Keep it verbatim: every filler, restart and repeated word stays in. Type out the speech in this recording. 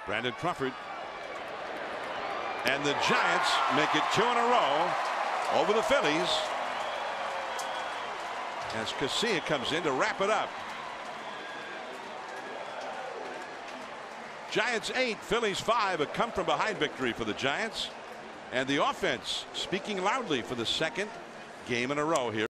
Brandon Crawford. And the Giants make it two in a row over the Phillies as Casilla comes in to wrap it up. Giants eight, Phillies five, a come from behind victory for the Giants. And the offense speaking loudly for the second game in a row here.